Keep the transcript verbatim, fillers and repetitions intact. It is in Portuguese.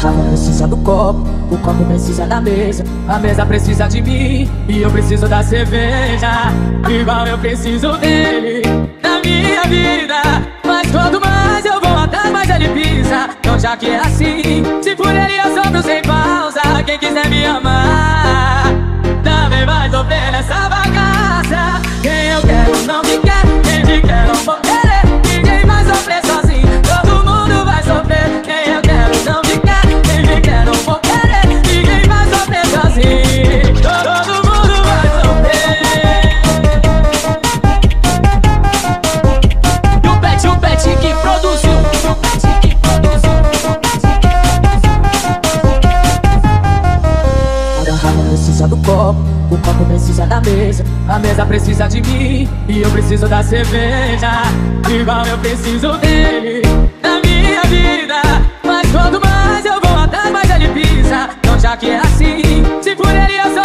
garrafa precisa do copo, o copo precisa da mesa, a mesa precisa de mim e eu preciso da cerveja. Igual eu preciso dele na minha vida, mas quanto mais eu vou atrás, mais ele pisa. Então já que é assim, se por ele eu sofro sem pausa, quem quiser me amar também vai sofrer nessa bagaça. Quem eu quero não me quer, quem me quer não vou querer. Ninguém vai sofrer sozinho, todo mundo vai sofrer. Quem eu quero não me quer, quem me quer não vou querer. Ninguém vai sofrer sozinho, todo mundo vai sofrer. E o Pet, o Pet que produziu, o Pet que produziu, o Pet que produziu. A garrafa precisa do copo, o copo precisa da mesa, a mesa precisa de mim e eu preciso da cerveja. Igual eu preciso dele na minha vida, mas quanto mais eu vou atrás, mais ele pisa. Então já que é assim, se por ele eu sou